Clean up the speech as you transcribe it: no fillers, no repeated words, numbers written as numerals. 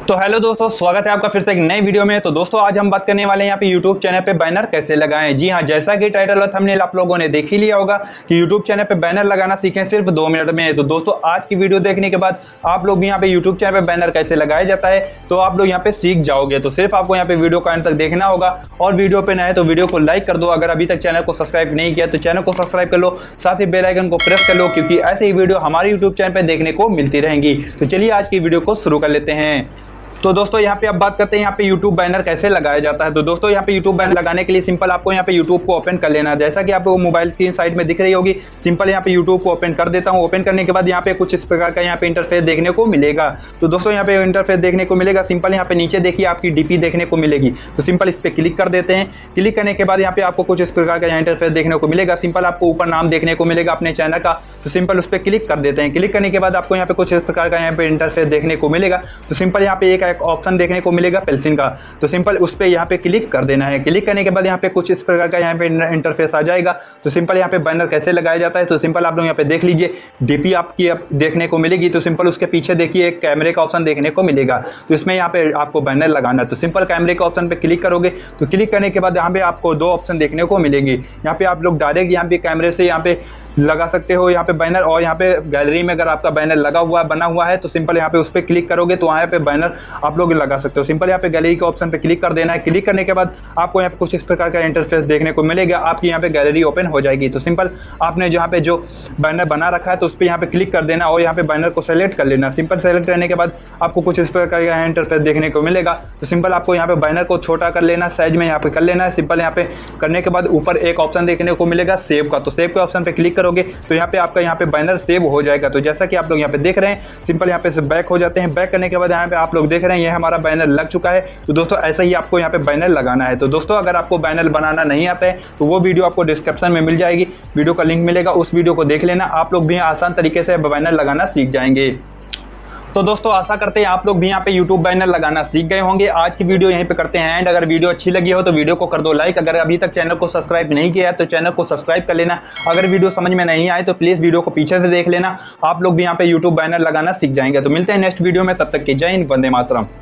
तो हेलो दोस्तों, स्वागत है आपका फिर से एक नई वीडियो में। तो दोस्तों आज हम बात करने वाले हैं यहाँ पे यूट्यूब चैनल पे बैनर कैसे लगाएं। जी हाँ, जैसा कि टाइटल और थंबनेल आप लोगों ने देख ही लिया होगा कि यूट्यूब चैनल पे बैनर लगाना सीखें सिर्फ 2 मिनट में। तो दोस्तों आज की वीडियो देखने के बाद आप लोग भी यहाँ पे यूट्यूब चैनल पे बैनर कैसे लगाया जाता है तो आप लोग यहाँ पे सीख जाओगे। तो सिर्फ आपको यहाँ पे वीडियो का अंत तक देखना होगा और वीडियो पे नए तो वीडियो को लाइक कर दो। अगर अभी तक चैनल को सब्सक्राइब नहीं किया तो चैनल को सब्सक्राइब कर लो, साथ ही बेल आइकन को प्रेस कर लो, क्योंकि ऐसे ही वीडियो हमारे यूट्यूब चैनल पे देखने को मिलती रहेंगी। तो चलिए आज की वीडियो को शुरू कर लेते हैं। तो दोस्तों यहाँ पे अब बात करते हैं यहाँ पे YouTube बैनर कैसे लगाया जाता है। तो दोस्तों यहाँ पे YouTube बैनर लगाने के लिए सिंपल आपको यहाँ पे YouTube को ओपन कर लेना है। जैसा कि आपको मोबाइल स्क्रीन साइड में दिख रही होगी, सिंपल यहाँ पे YouTube को ओपन कर देता हूँ। ओपन करने के बाद यहाँ पे कुछ इस प्रकार का यहाँ पे इंटरफेस देखने को मिलेगा। तो दोस्तों यहाँ पे इंटरफेस देखने को मिलेगा। सिंपल यहाँ पे नीचे देखिए आपकी DP देखने को मिलेगी, तो सिंपल इस पर क्लिक कर देते हैं। क्लिक करने के बाद यहाँ पे आपको कुछ इस प्रकार का यहाँ इंटरफेस देखने को मिलेगा। सिंपल आपको ऊपर नाम देखने को मिलेगा अपने चैनल का, तो सिंपल उस पर क्लिक कर देते हैं। क्लिक करने के बाद आपको यहाँ पे कुछ इस प्रकार का यहाँ पे इंटरफेस देखने को मिलेगा। तो सिंपल यहाँ पे एक ऑप्शन देखने को मिलेगा पेंसिल का, तो सिंपल उस पे यहाँ पे क्लिक कर देना है। क्लिक करने के बाद यहाँ पे कुछ इस प्रकार का यहाँ पे इंटरफेस आ जाएगा। तो सिंपल यहाँ पे बैनर कैसे लगाया जाता है तो सिंपल आप लोग यहाँ पे देख लीजिए, डीपी आपकी देखने को मिलेगी। तो सिंपल उसके पीछे देखिए एक कैमरे का ऑप्शन देखने को मिलेगा, तो इसमें यहाँ पे आपको बैनर लगाना है। तो सिंपल कैमरे के ऑप्शन पे क्लिक करोगे, तो क्लिक करने के बाद यहाँ पे आपको 2 ऑप्शन देखने को मिलेंगे। यहाँ पे आप लोग डायरेक्ट यहाँ पे कैमरे से यहाँ पे लगा सकते हो यहाँ पे बैनर, और यहाँ पे गैलरी में अगर आपका बैनर लगा हुआ बना हुआ है तो सिंपल यहाँ पे उस पर क्लिक करोगे तो यहाँ पे बैनर आप लोग लगा सकते हो। सिंपल यहाँ पे गैलरी के ऑप्शन पे क्लिक कर देना है। क्लिक करने के बाद आपको यहाँ पे कुछ इस प्रकार का इंटरफेस देखने को मिलेगा, आपकी यहाँ पे गैलरी ओपन हो जाएगी। तो सिंपल आपने जहाँ पे जो बैनर बना रखा है तो उस पर यहाँ पे क्लिक कर देना और यहाँ पे बैनर को सेलेक्ट कर लेना। सिंपल सेलेक्ट करने के बाद आपको कुछ इस प्रकार का इंटरफेस देखने को मिलेगा। तो सिंपल आपको यहाँ पे बैनर को छोटा कर लेना, साइज में यहाँ पे कर लेना है। सिंपल यहाँ पे करने के बाद ऊपर एक ऑप्शन देखने को मिलेगा सेव का, तो सेव के ऑप्शन पे क्लिक करोगे तो यहाँ पे आपका यहाँ पे बैनर सेव हो जाएगा। तो जैसा कि आप लोग यहाँ पे देख रहे हैं, सिंपल यहाँ पे से बैक हो जाते हैं। बैक करने के बाद यहाँ पे आप लोग देख रहे हैं ये हमारा बैनर लग चुका है। तो दोस्तों ऐसा ही आपको यहाँ पे बैनर लगाना है। तो दोस्तों अगर आपको बैनर बनाना नहीं आता है तो वो वीडियो आपको डिस्क्रिप्शन में मिल जाएगी, वीडियो का लिंक मिलेगा, उस वीडियो को देख लेना। आप लोग भी आसान तरीके से बैनर लगाना सीख जाएंगे। तो दोस्तों आशा करते हैं आप लोग भी यहाँ पे YouTube बैनर लगाना सीख गए होंगे। आज की वीडियो यहीं पे करते हैं एंड। अगर वीडियो अच्छी लगी हो तो वीडियो को कर दो लाइक। अगर अभी तक चैनल को सब्सक्राइब नहीं किया है तो चैनल को सब्सक्राइब कर लेना। अगर वीडियो समझ में नहीं आए तो प्लीज वीडियो को पीछे से देख लेना। आप लोग भी यहाँ पे YouTube बैनर लगाना सीख जाएंगे। तो मिलते हैं नेक्स्ट वीडियो में, तब तक के जय हिंद, वंदे मातरम।